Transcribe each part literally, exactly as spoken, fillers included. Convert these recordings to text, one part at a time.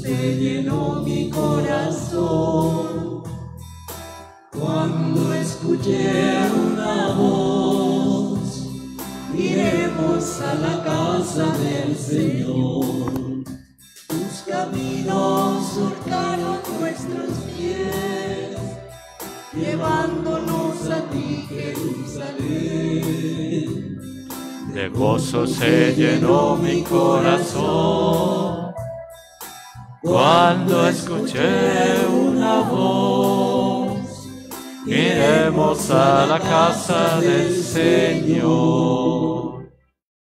se llenó mi corazón cuando escuché una voz: iremos a la casa del Señor. Tus caminos surcaron nuestros pies, llevándonos a ti, Jerusalén. De gozo se llenó mi corazón cuando escuché una voz: iremos a la casa del Señor.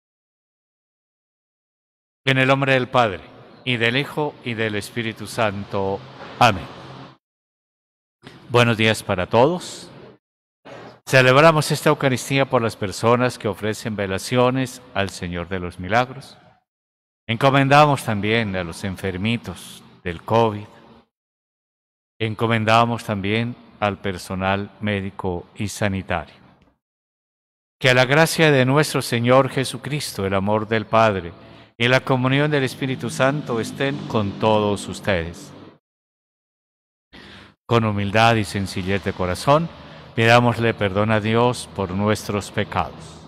En el nombre del Padre, y del Hijo, y del Espíritu Santo. Amén. Buenos días para todos. Celebramos esta Eucaristía por las personas que ofrecen velaciones al Señor de los Milagros. Encomendamos también a los enfermitos del COVID. Encomendamos también al personal médico y sanitario. Que la gracia de nuestro Señor Jesucristo, el amor del Padre y la comunión del Espíritu Santo estén con todos ustedes. Con humildad y sencillez de corazón, pidámosle perdón a Dios por nuestros pecados.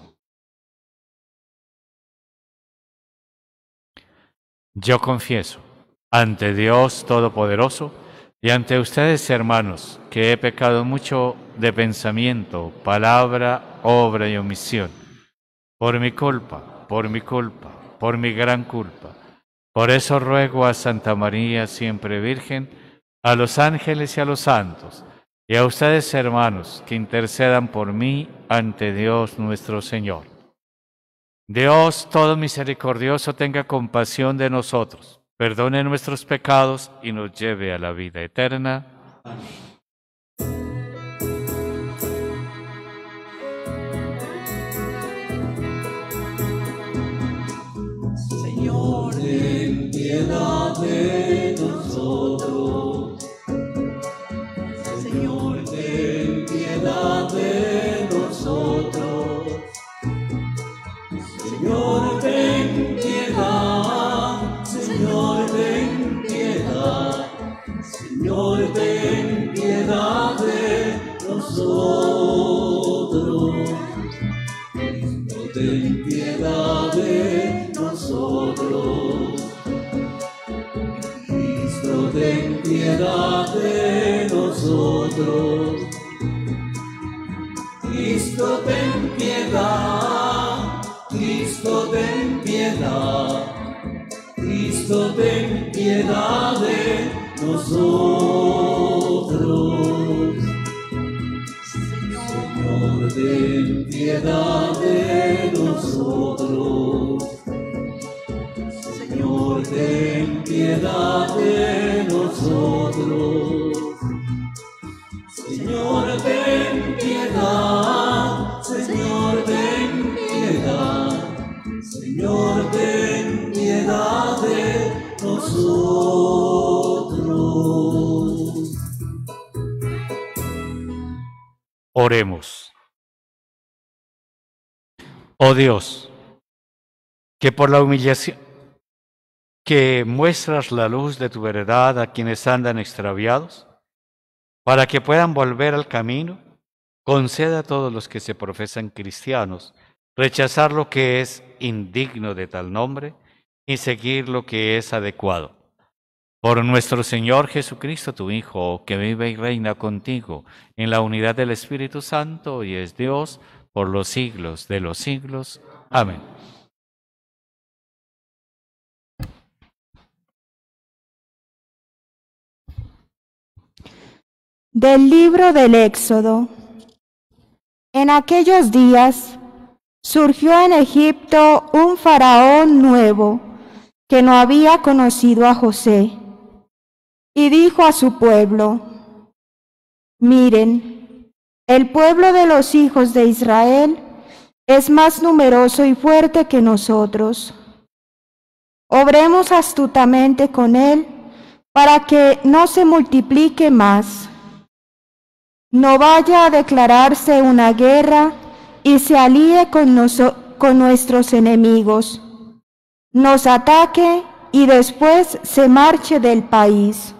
Yo confieso ante Dios Todopoderoso y ante ustedes, hermanos, que he pecado mucho de pensamiento, palabra, obra y omisión. Por mi culpa, por mi culpa, por mi gran culpa. Por eso ruego a Santa María, siempre Virgen, a los ángeles y a los santos, y a ustedes, hermanos, que intercedan por mí ante Dios nuestro Señor. Dios todo misericordioso tenga compasión de nosotros, perdone nuestros pecados y nos lleve a la vida eterna. Amén. Señor, ten piedad de nosotros. Señor, ten piedad de nosotros. Señor, ten piedad. Señor, ten piedad. Señor, ten piedad de nosotros. Cristo, ten piedad de nosotros. Cristo, ten piedad de nosotros. Cristo, ten piedad. Cristo, ten piedad. Cristo, ten piedad de nosotros. Señor, ten piedad de nosotros. Señor, ten piedad de nosotros. Señor, ten piedad. Señor, ten piedad. Señor, ten piedad de nosotros. Oremos. Oh Dios, que por la humillación que muestras la luz de tu verdad a quienes andan extraviados, para que puedan volver al camino, conceda a todos los que se profesan cristianos rechazar lo que es indigno de tal nombre y seguir lo que es adecuado. Por nuestro Señor Jesucristo, tu Hijo, que vive y reina contigo en la unidad del Espíritu Santo y es Dios por los siglos de los siglos. Amén. Del libro del Éxodo. En aquellos días surgió en Egipto un faraón nuevo que no había conocido a José, y dijo a su pueblo: miren, el pueblo de los hijos de Israel es más numeroso y fuerte que nosotros. Obremos astutamente con él para que no se multiplique más. No vaya a declararse una guerra y se alíe con, noso- con nuestros enemigos, nos ataque y después se marche del país.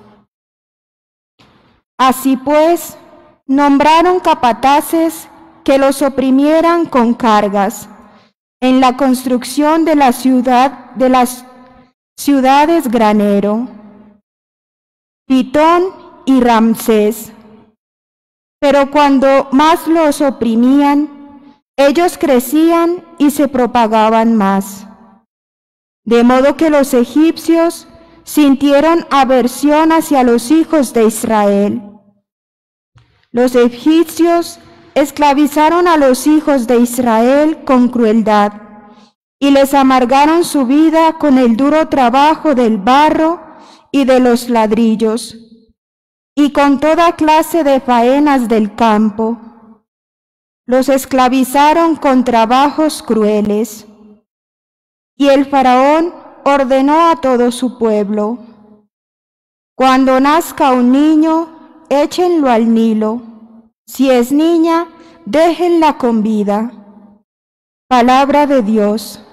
Así pues, nombraron capataces que los oprimieran con cargas en la construcción de la ciudad de las ciudades granero, Pitón y Ramsés. Pero cuando más los oprimían, ellos crecían y se propagaban más. De modo que los egipcios sintieron aversión hacia los hijos de Israel. Los egipcios esclavizaron a los hijos de Israel con crueldad y les amargaron su vida con el duro trabajo del barro y de los ladrillos, y con toda clase de faenas del campo. Los esclavizaron con trabajos crueles. Y el faraón ordenó a todo su pueblo: cuando nazca un niño, échenlo al Nilo. Si es niña, déjenla con vida. Palabra de Dios.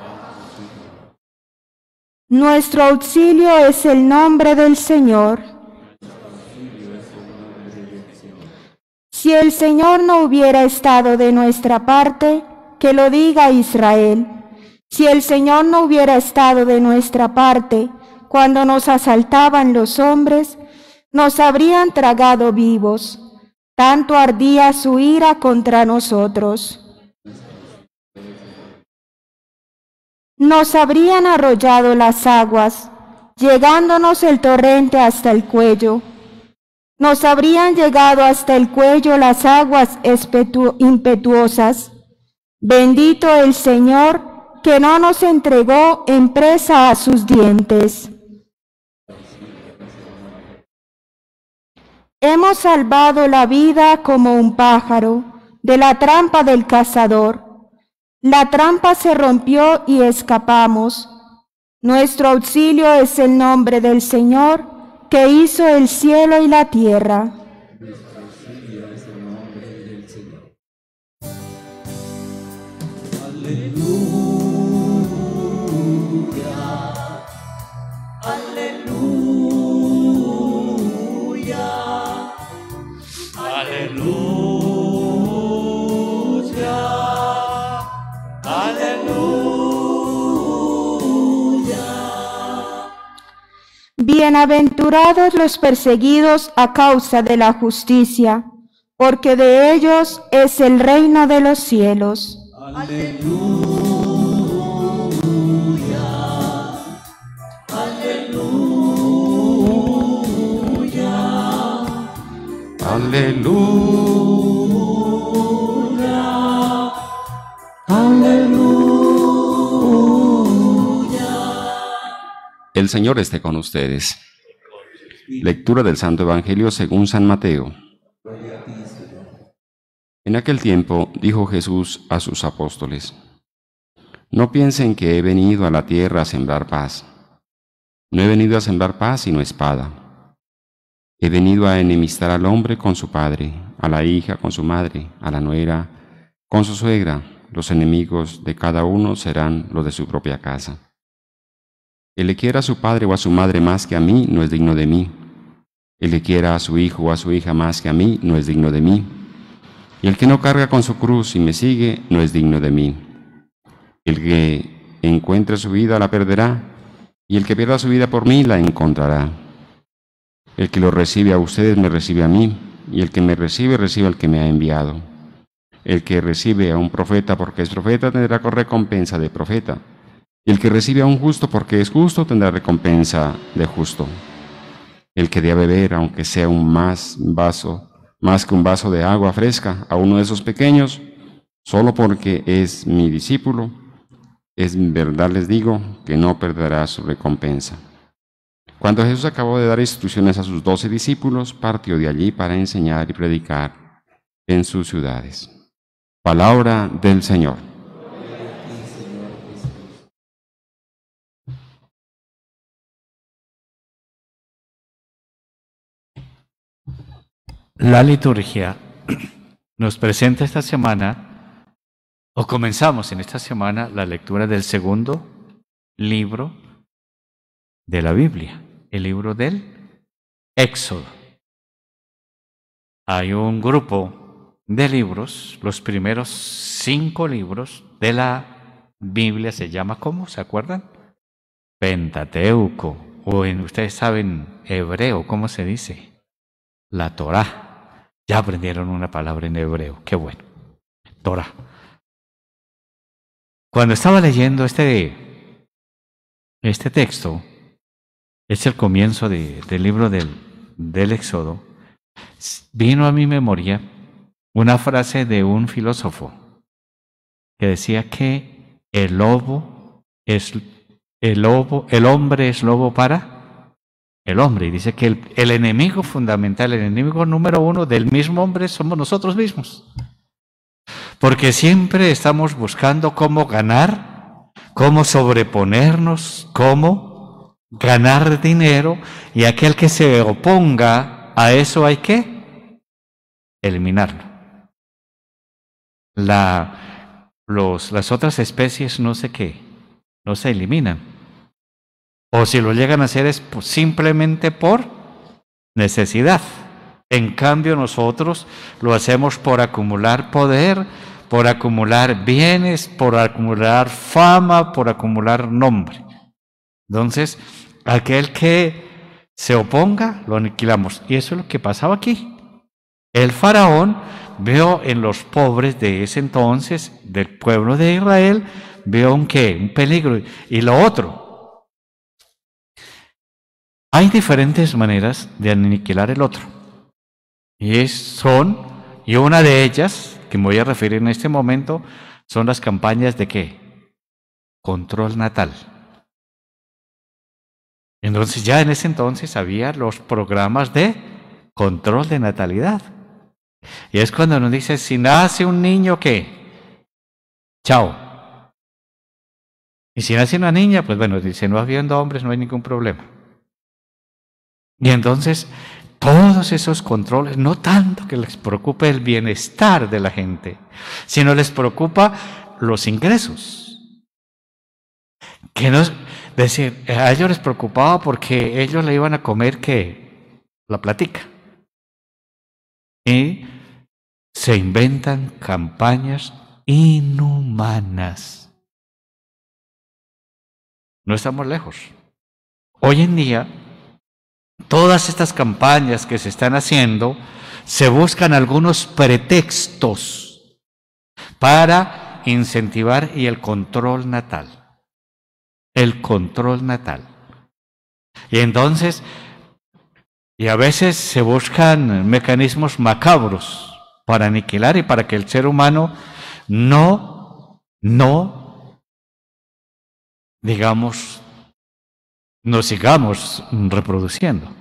Nuestro auxilio es el nombre del Señor. Si el Señor no hubiera estado de nuestra parte, que lo diga Israel. Si el Señor no hubiera estado de nuestra parte cuando nos asaltaban los hombres, nos habrían tragado vivos. Tanto ardía su ira contra nosotros. Nos habrían arrollado las aguas, llegándonos el torrente hasta el cuello. Nos habrían llegado hasta el cuello las aguas impetuosas. Bendito el Señor, que no nos entregó en presa a sus dientes. Hemos salvado la vida como un pájaro de la trampa del cazador. La trampa se rompió y escapamos. Nuestro auxilio es el nombre del Señor, que hizo el cielo y la tierra. Bienaventurados los perseguidos a causa de la justicia, porque de ellos es el reino de los cielos. Aleluya, aleluya, aleluya, aleluya. El Señor esté con ustedes. Lectura del Santo Evangelio según San Mateo. En aquel tiempo dijo Jesús a sus apóstoles: no piensen que he venido a la tierra a sembrar paz. No he venido a sembrar paz sino espada. He venido a enemistar al hombre con su padre, a la hija con su madre, a la nuera con su suegra. Los enemigos de cada uno serán los de su propia casa. El que quiera a su padre o a su madre más que a mí, no es digno de mí. El que quiera a su hijo o a su hija más que a mí, no es digno de mí. Y el que no carga con su cruz y me sigue, no es digno de mí. El que encuentre su vida la perderá, y el que pierda su vida por mí la encontrará. El que lo recibe a ustedes me recibe a mí, y el que me recibe recibe al que me ha enviado. El que recibe a un profeta porque es profeta tendrá recompensa de profeta. Y el que recibe a un justo porque es justo tendrá recompensa de justo. El que dé a beber, aunque sea un más vaso, más que un vaso de agua fresca, a uno de esos pequeños, solo porque es mi discípulo, es verdad les digo que no perderá su recompensa. Cuando Jesús acabó de dar instrucciones a sus doce discípulos, partió de allí para enseñar y predicar en sus ciudades. Palabra del Señor. La liturgia nos presenta esta semana, o comenzamos en esta semana, la lectura del segundo libro de la Biblia, el libro del Éxodo. Hay un grupo de libros, los primeros cinco libros de la Biblia se llama, ¿cómo? ¿Se acuerdan? Pentateuco, o en, ustedes saben hebreo, ¿cómo se dice? La Torá. Ya aprendieron una palabra en hebreo, qué bueno. Torá. Cuando estaba leyendo este, este texto, es el comienzo de, del libro del, del Éxodo, vino a mi memoria una frase de un filósofo que decía que el lobo es el lobo, el hombre es lobo para el hombre, y dice que el, el enemigo fundamental, el enemigo número uno del mismo hombre somos nosotros mismos. Porque siempre estamos buscando cómo ganar, cómo sobreponernos, cómo ganar dinero, y aquel que se oponga a eso hay que eliminarlo. La, los, las otras especies no sé qué, no se eliminan. O si lo llegan a hacer es simplemente por necesidad. En cambio nosotros lo hacemos por acumular poder, por acumular bienes, por acumular fama, por acumular nombre. Entonces, aquel que se oponga, lo aniquilamos. Y eso es lo que pasaba aquí. El faraón vio en los pobres de ese entonces, del pueblo de Israel, vio un qué, un peligro. Y lo otro, hay diferentes maneras de aniquilar el otro. Y es, son, y una de ellas, que me voy a referir en este momento, son las campañas de ¿qué? Control natal. Entonces ya en ese entonces había los programas de control de natalidad. Y es cuando nos dice, si nace un niño, ¿qué? Chao. Y si nace una niña, pues bueno, dice, no habiendo hombres no hay ningún problema. Y entonces, todos esos controles, no tanto que les preocupe el bienestar de la gente, sino les preocupa los ingresos. Que no, es decir, a ellos les preocupaba porque ellos le iban a comer, ¿qué? La platica. Y se inventan campañas inhumanas. No estamos lejos. Hoy en día, todas estas campañas que se están haciendo, se buscan algunos pretextos para incentivar y el control natal. El control natal. Y entonces, y a veces se buscan mecanismos macabros para aniquilar y para que el ser humano no, no, digamos, nos sigamos reproduciendo.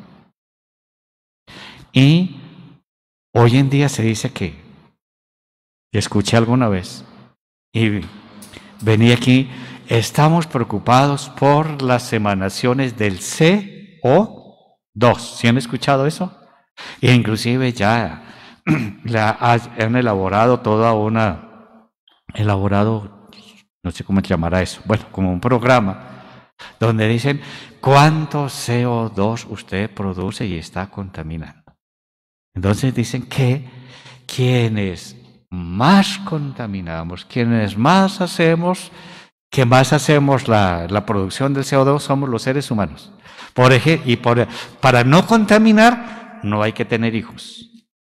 Y hoy en día se dice que, escuché alguna vez, y venía aquí, estamos preocupados por las emanaciones del C O dos. ¿Sí han escuchado eso? E inclusive ya la, han elaborado toda una, elaborado, no sé cómo se llamará eso, bueno, como un programa, donde dicen cuánto C O dos usted produce y está contaminando. Entonces dicen que quienes más contaminamos, quienes más hacemos, que más hacemos la, la producción del C O dos somos los seres humanos. Por ejemplo, y por, para no contaminar, no hay que tener hijos.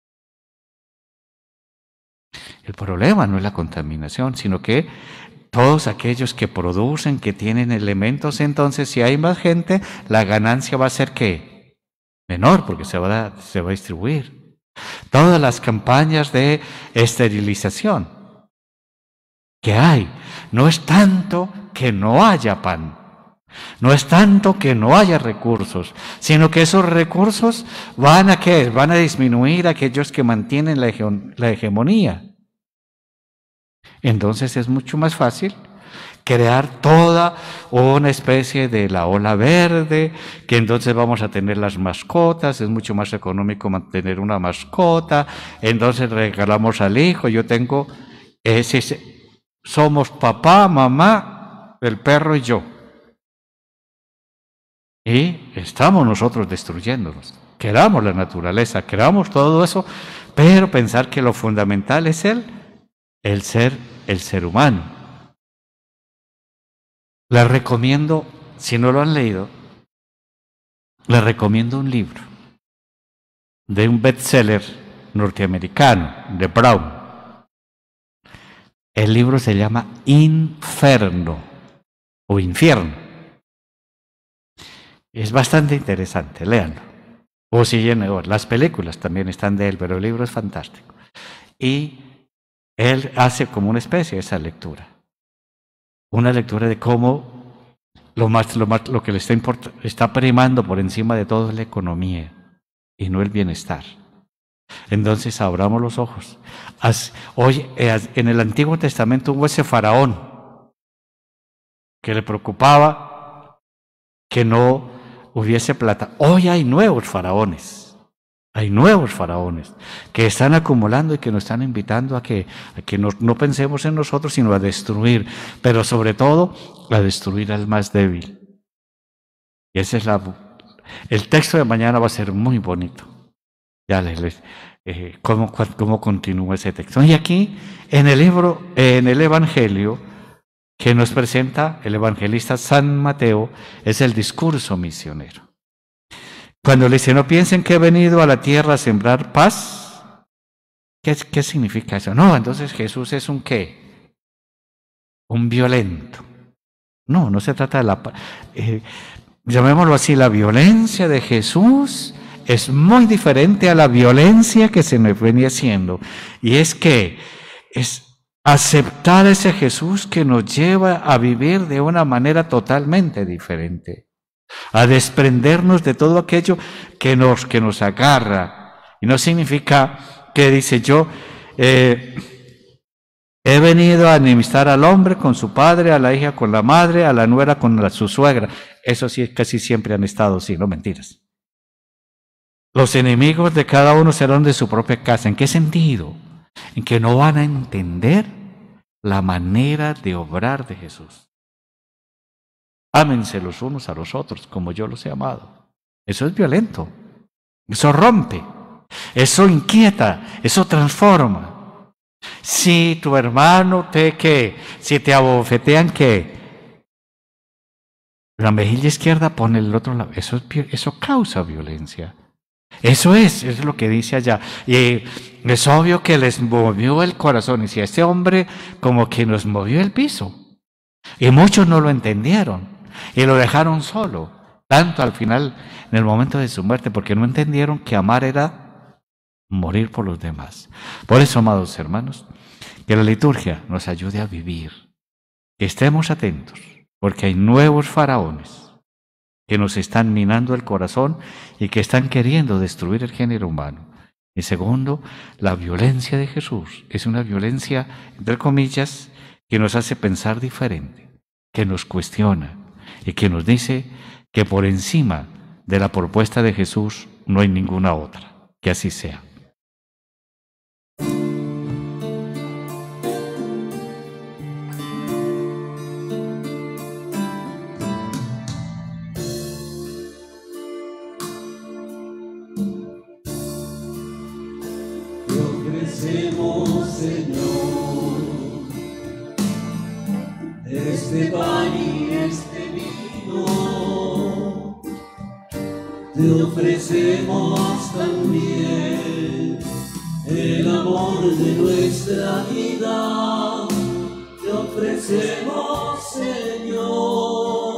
El problema no es la contaminación, sino que todos aquellos que producen, que tienen elementos, entonces si hay más gente, la ganancia va a ser ¿qué? Menor, porque se va a, se va a distribuir. Todas las campañas de esterilización que hay, no es tanto que no haya pan, no es tanto que no haya recursos, sino que esos recursos van a ¿qué? Van a disminuir a aquellos que mantienen la, hege- la hegemonía. Entonces es mucho más fácil crear toda una especie de la ola verde, que entonces vamos a tener las mascotas, es mucho más económico mantener una mascota, entonces regalamos al hijo, yo tengo, ese, somos papá, mamá, el perro y yo. Y estamos nosotros destruyéndonos. Queramos la naturaleza, queramos todo eso, pero pensar que lo fundamental es Él, el ser, el ser humano. Les recomiendo, si no lo han leído, les recomiendo un libro de un bestseller norteamericano, de Brown. El libro se llama Inferno o Infierno. Es bastante interesante, léanlo. O si las películas también están de él, pero el libro es fantástico. Y él hace como una especie de esa lectura. Una lectura de cómo lo, más, lo, más, lo que le está, está primando por encima de todo es la economía y no el bienestar. Entonces abramos los ojos. Hoy en el Antiguo Testamento hubo ese faraón que le preocupaba que no hubiese plata. Hoy hay nuevos faraones, hay nuevos faraones que están acumulando y que nos están invitando a que, a que no, no pensemos en nosotros, sino a destruir, pero sobre todo a destruir al más débil. Y ese es la, el texto de mañana va a ser muy bonito. Ya les, les eh, cómo, cómo continúa ese texto. Y aquí en el libro, en el Evangelio que nos presenta el evangelista San Mateo, es el discurso misionero. Cuando le dice, no piensen que he venido a la tierra a sembrar paz, ¿qué, qué significa eso? No, entonces Jesús es un ¿qué? Un violento. No, no se trata de la paz. Eh, llamémoslo así, la violencia de Jesús es muy diferente a la violencia que se nos venía haciendo. Y es que es aceptar ese Jesús que nos lleva a vivir de una manera totalmente diferente, a desprendernos de todo aquello que nos, que nos agarra. Y no significa que dice yo, eh, he venido a enemistar al hombre con su padre, a la hija con la madre, a la nuera con la, su suegra. Eso sí, casi siempre han estado así, no mentiras. Los enemigos de cada uno serán de su propia casa. ¿En qué sentido? En que no van a entender la manera de obrar de Jesús. Ámense los unos a los otros como yo los he amado. Eso es violento. Eso rompe. Eso inquieta. Eso transforma. Si tu hermano te que, si te abofetean que la mejilla izquierda pone el otro lado. Eso, es, eso causa violencia. Eso es, es lo que dice allá. Y es obvio que les movió el corazón. Y si a este hombre como que nos movió el piso. Y muchos no lo entendieron. Y lo dejaron solo. Tanto al final, en el momento de su muerte, porque no entendieron que amar era morir por los demás. Por eso, amados hermanos, que la liturgia nos ayude a vivir. Que estemos atentos, porque hay nuevos faraones que nos están minando el corazón y que están queriendo destruir el género humano. Y segundo, la violencia de Jesús es una violencia, entre comillas, que nos hace pensar diferente, que nos cuestiona y que nos dice que por encima de la propuesta de Jesús no hay ninguna otra. Que así sea. Señor, este pan y este vino, te ofrecemos también el amor de nuestra vida, te ofrecemos, Señor,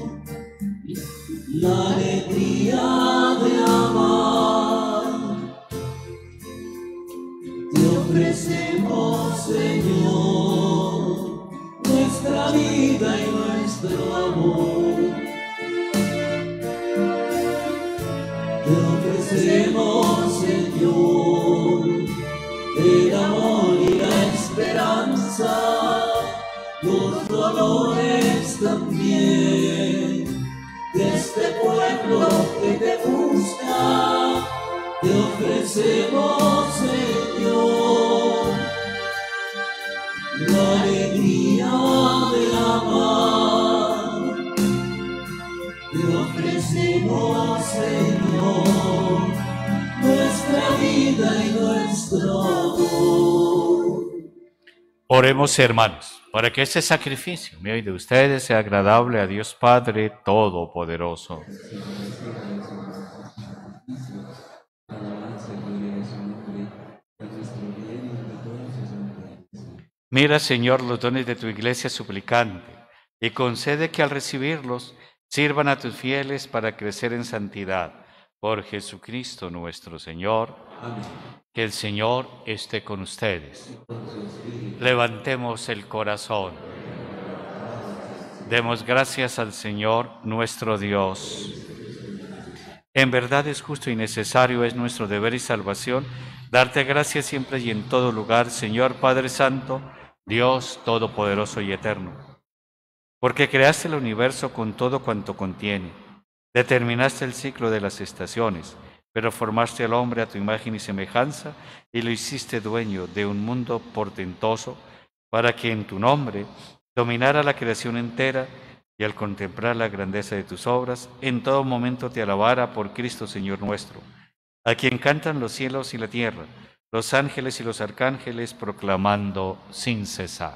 la alegría de amar. Te ofrecemos, Señor, nuestra vida y nuestro amor. Te ofrecemos, Señor, el amor y la esperanza, los dolores también de este pueblo que te busca. Te ofrecemos, Señor, la alegría de amar. Te ofrecemos Oremos, hermanos, para que este sacrificio mío y de ustedes sea agradable a Dios Padre Todopoderoso. Mira, Señor, los dones de tu iglesia suplicante y concede que al recibirlos sirvan a tus fieles para crecer en santidad. Por Jesucristo nuestro Señor. Amén. Que el Señor esté con ustedes. Levantemos el corazón. Demos gracias al Señor nuestro Dios. En verdad es justo y necesario, es nuestro deber y salvación, darte gracias siempre y en todo lugar, Señor Padre Santo, Dios Todopoderoso y Eterno. Porque creaste el universo con todo cuanto contiene, determinaste el ciclo de las estaciones, pero formaste al hombre a tu imagen y semejanza y lo hiciste dueño de un mundo portentoso para que en tu nombre dominara la creación entera y al contemplar la grandeza de tus obras, en todo momento te alabara por Cristo Señor nuestro, a quien cantan los cielos y la tierra, los ángeles y los arcángeles proclamando sin cesar.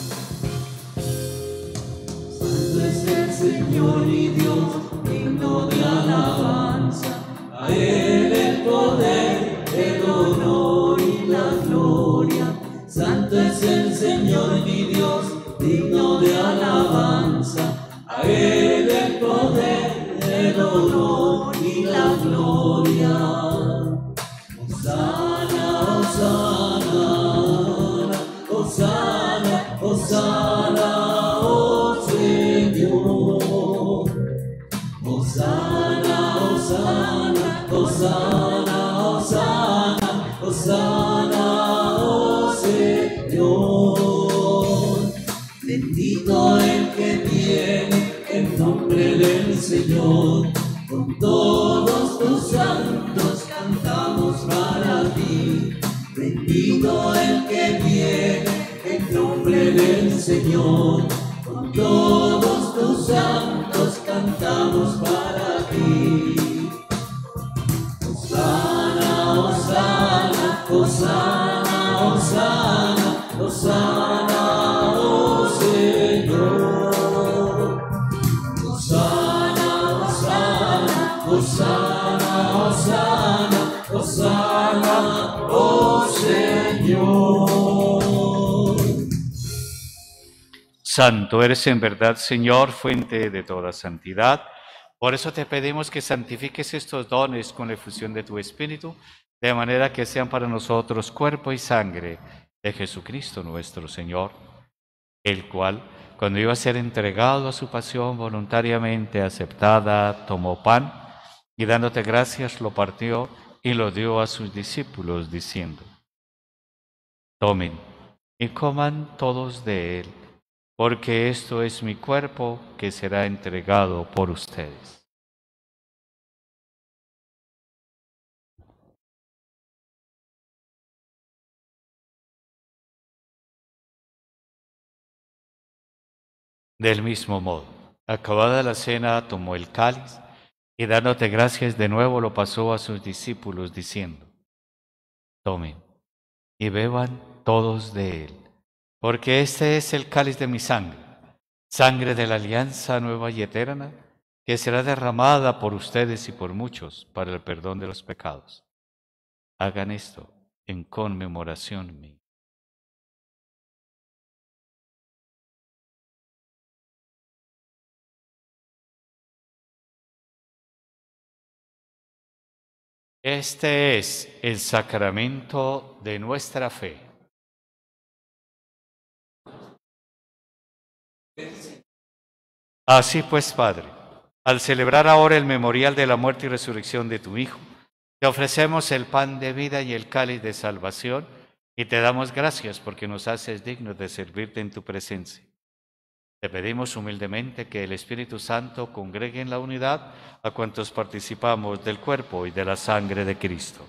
Santo es el Señor y Dios, digno de alabanza. A Él el poder, el honor y la gloria. Santo es el Señor mi Dios, digno de alabanza. A Él el poder, el honor y la gloria. Hosana, Hosana, Hosana, Hosana, oh Señor. Hosana, Hosana, Hosana, Hosana, Hosana, oh Señor. Bendito el que viene en nombre del Señor. Con todos tus santos cantamos para ti. Bendito el que viene en nombre del Señor. Con todos tus santos cantamos para ti. Hosana, Hosana, Hosana, Hosana, Hosana, oh Señor. Hosana, Hosana, Hosana, Hosana, Hosana, oh Señor. Santo eres en verdad, Señor, fuente de toda santidad. Por eso te pedimos que santifiques estos dones con la efusión de tu Espíritu, de manera que sean para nosotros cuerpo y sangre de Jesucristo nuestro Señor, el cual, cuando iba a ser entregado a su pasión voluntariamente aceptada, tomó pan y dándote gracias lo partió y lo dio a sus discípulos, diciendo: tomen y coman todos de él, porque esto es mi cuerpo que será entregado por ustedes. Del mismo modo, acabada la cena, tomó el cáliz y dándote gracias de nuevo lo pasó a sus discípulos, diciendo: tomen y beban todos de él, porque este es el cáliz de mi sangre, sangre de la alianza nueva y eterna, que será derramada por ustedes y por muchos para el perdón de los pecados. Hagan esto en conmemoración mía. Este es el sacramento de nuestra fe. Así pues, Padre, al celebrar ahora el memorial de la muerte y resurrección de tu Hijo, te ofrecemos el pan de vida y el cáliz de salvación, y te damos gracias porque nos haces dignos de servirte en tu presencia. Te pedimos humildemente que el Espíritu Santo congregue en la unidad a cuantos participamos del cuerpo y de la sangre de Cristo.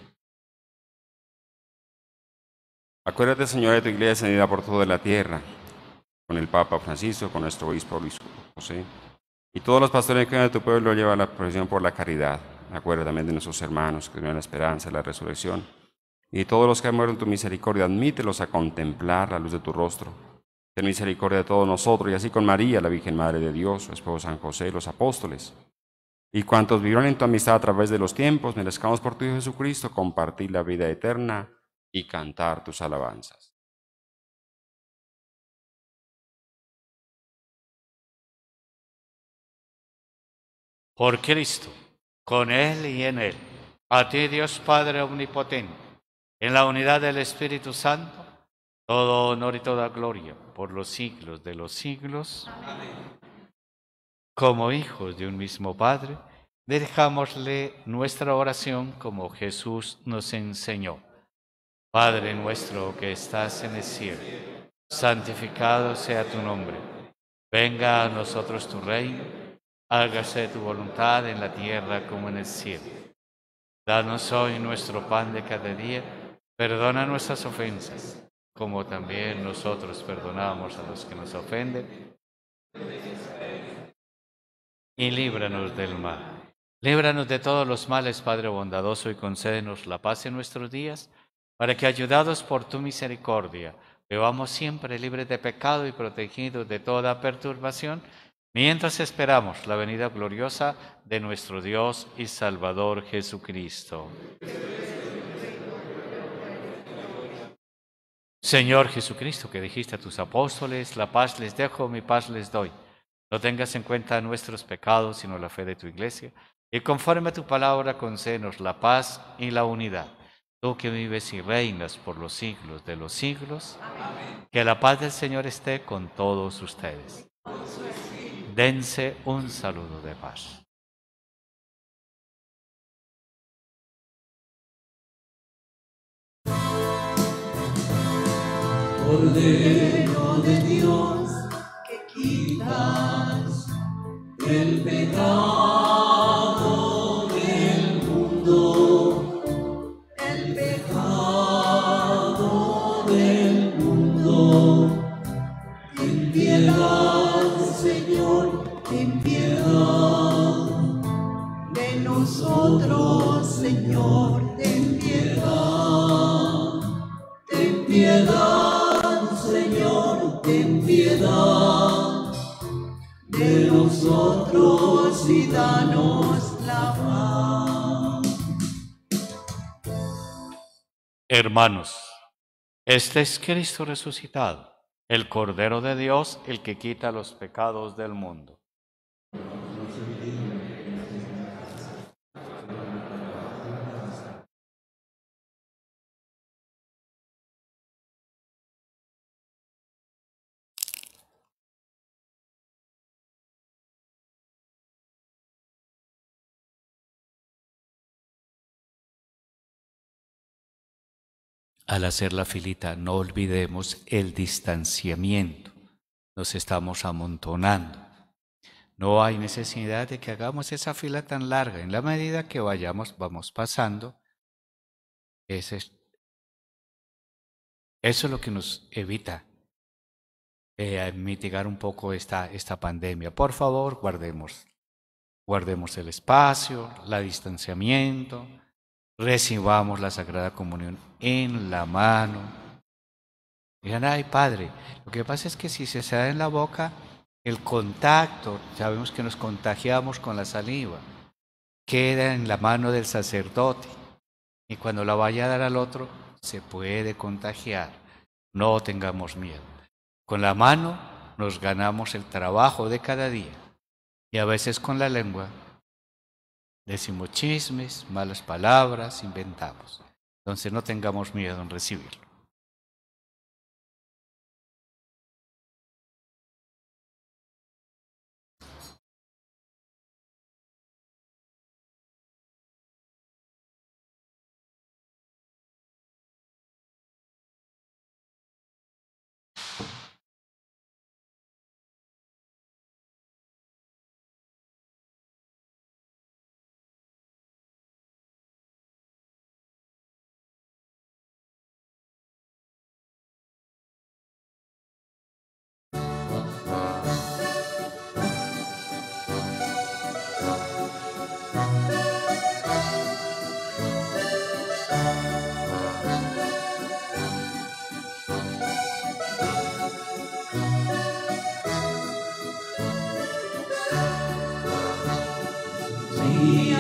Acuérdate, Señor, de tu iglesia extendida por toda la tierra, con el Papa Francisco, con nuestro obispo Luis José, y todos los pastores que de tu pueblo llevan la procesión por la caridad. Acuérdate también de nuestros hermanos que viven la esperanza, la resurrección, Y todos los que han muerto en tu misericordia, admítelos a contemplar la luz de tu rostro. Ten misericordia de todos nosotros, y así con María, la Virgen Madre de Dios, su esposo San José, y los apóstoles. Y cuantos vivieron en tu amistad a través de los tiempos, merezcamos por tu Hijo Jesucristo compartir la vida eterna y cantar tus alabanzas. Por Cristo, con Él y en Él, a ti Dios Padre Omnipotente, en la unidad del Espíritu Santo, todo honor y toda gloria por los siglos de los siglos. Amén. Como hijos de un mismo Padre, dirijámosle nuestra oración como Jesús nos enseñó. Padre nuestro que estás en el cielo, santificado sea tu nombre. Venga a nosotros tu reino, hágase tu voluntad en la tierra como en el cielo. Danos hoy nuestro pan de cada día, perdona nuestras ofensas, como también nosotros perdonamos a los que nos ofenden. Y líbranos del mal. Líbranos de todos los males, Padre bondadoso, y concédenos la paz en nuestros días, para que, ayudados por tu misericordia, vivamos siempre libres de pecado y protegidos de toda perturbación, mientras esperamos la venida gloriosa de nuestro Dios y Salvador Jesucristo. Señor Jesucristo, que dijiste a tus apóstoles, la paz les dejo, mi paz les doy. No tengas en cuenta nuestros pecados, sino la fe de tu Iglesia, y conforme a tu palabra, concédenos la paz y la unidad. Tú que vives y reinas por los siglos de los siglos, amén. Que la paz del Señor esté con todos ustedes. Dense un saludo de paz. Cordero de Dios, que quitas el pecado del mundo, el pecado del mundo. Ten piedad, Señor, ten piedad de nosotros, Señor, ten piedad, ten piedad, Señor, ten piedad de nosotros y danos la paz. Hermanos, este es Cristo resucitado, el Cordero de Dios, el que quita los pecados del mundo. Al hacer la filita, no olvidemos el distanciamiento. Nos estamos amontonando. No hay necesidad de que hagamos esa fila tan larga. En la medida que vayamos, vamos pasando. Ese es, eso es lo que nos evita eh, mitigar un poco esta, esta pandemia. Por favor, guardemos, guardemos el espacio, el distanciamiento. Recibamos la Sagrada Comunión en la mano. Digan, ay, Padre, lo que pasa es que si se da en la boca, el contacto, sabemos que nos contagiamos con la saliva, queda en la mano del sacerdote. Y cuando la vaya a dar al otro, se puede contagiar. No tengamos miedo. Con la mano nos ganamos el trabajo de cada día. Y a veces con la lengua decimos chismes, malas palabras, inventamos. Entonces no tengamos miedo en recibirlo.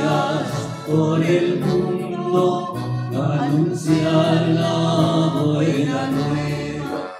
por el mundo, anunciar la buena nueva.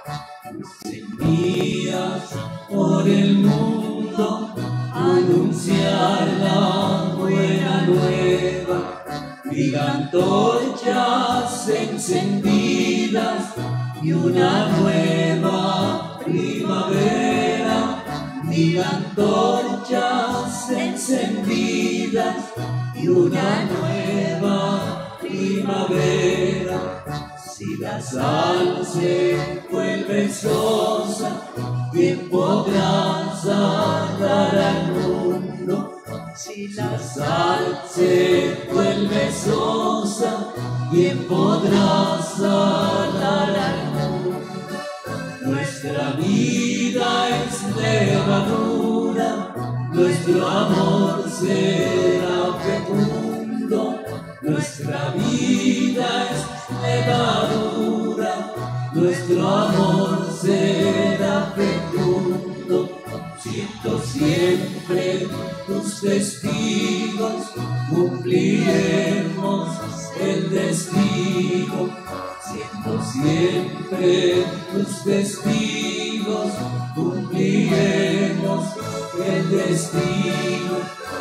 Envías por el mundo, anunciar la buena nueva. Mil antorchas encendidas y una nueva primavera. Mil antorchas encendidas y una nueva primavera. Si la sal se vuelve sosa, ¿quién podrá sanar al mundo? Si la sal se vuelve sosa, ¿quién podrá sanar al mundo? Nuestra vida es levadura, nuestro amor será fecundo. Nuestra vida es levadura, nuestro amor será fecundo. Siendo siempre tus testigos, cumpliremos el destino. Siendo siempre tus testigos, cumpliremos el destino.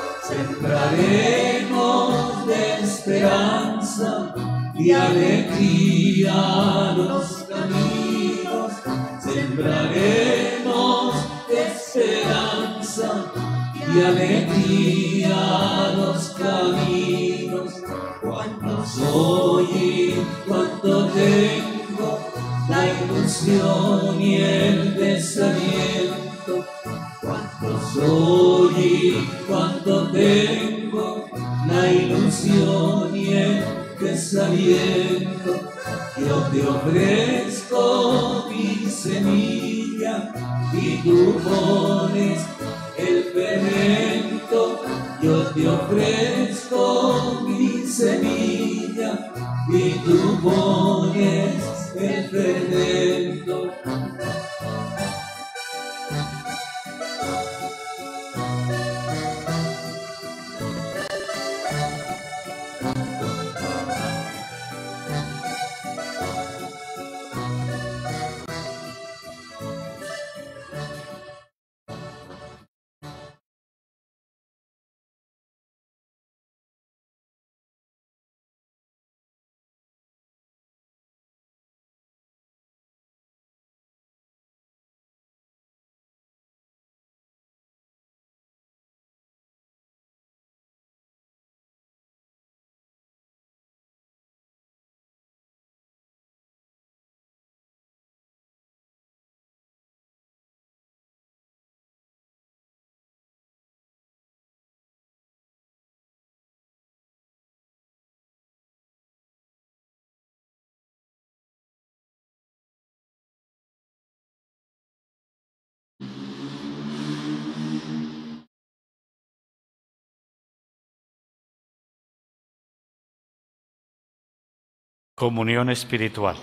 Sembraremos de esperanza y alegría los caminos. Sembraremos de esperanza y alegría los caminos. Cuánto soy y cuánto tengo, la ilusión y el desaliento. Cuánto soy y cuánto tengo, la ilusión y el desaliento. Yo te ofrezco mi semilla y tú pones el fermento. Yo te ofrezco mi semilla y tú pones el fermento. Comunión espiritual.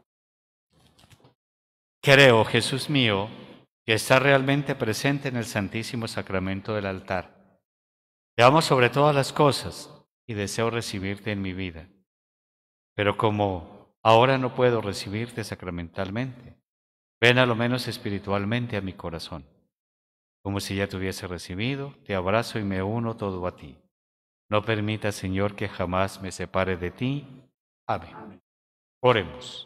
Creo, Jesús mío, que está realmente presente en el Santísimo Sacramento del altar. Te amo sobre todas las cosas y deseo recibirte en mi vida. Pero como ahora no puedo recibirte sacramentalmente, ven a lo menos espiritualmente a mi corazón. Como si ya te hubiese recibido, te abrazo y me uno todo a ti. No permitas, Señor, que jamás me separe de ti. Amén. Oremos.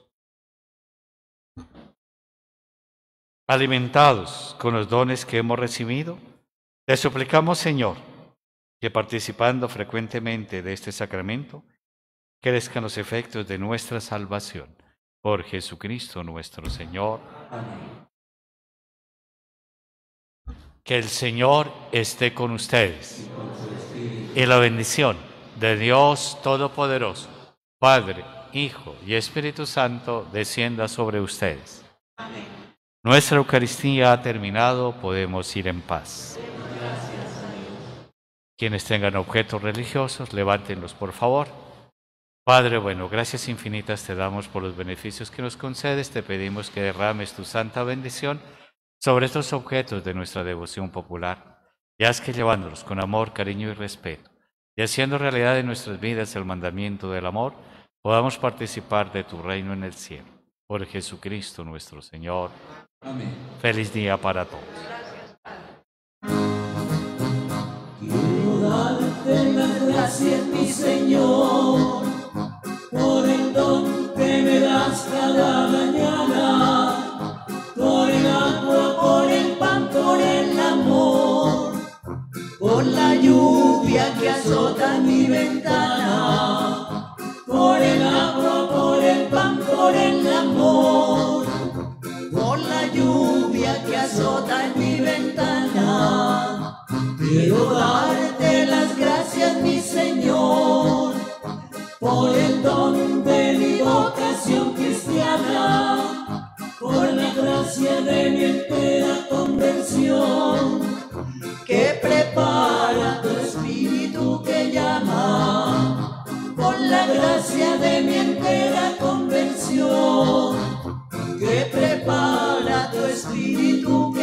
Alimentados con los dones que hemos recibido, te suplicamos, Señor, que participando frecuentemente de este sacramento, crezcan los efectos de nuestra salvación. Por Jesucristo nuestro Señor. Amén. Que el Señor esté con ustedes. Y la bendición de Dios Todopoderoso, Padre, Hijo y Espíritu Santo, descienda sobre ustedes. Amén. Nuestra Eucaristía ha terminado, podemos ir en paz. Gracias a Dios. Quienes tengan objetos religiosos, levántenlos por favor. Padre bueno, gracias infinitas te damos por los beneficios que nos concedes. Te pedimos que derrames tu santa bendición sobre estos objetos de nuestra devoción popular y haz que llevándolos con amor, cariño y respeto y haciendo realidad en nuestras vidas el mandamiento del amor, podamos participar de tu reino en el cielo. Por Jesucristo nuestro Señor. Amén. Feliz día para todos. Quiero darte las gracias, mi Señor, por el don que me das cada mañana, por el agua, por el pan, por el amor, por la lluvia que azota mi ventana, por el agua, por el pan, por el amor, por la lluvia que azota en mi ventana. Quiero darte las gracias, mi Señor, por el don de mi vocación cristiana, por la gracia de mi entera conversión, que prepara tu espíritu que llama, por la gracia de mi entera conversión, que prepara tu espíritu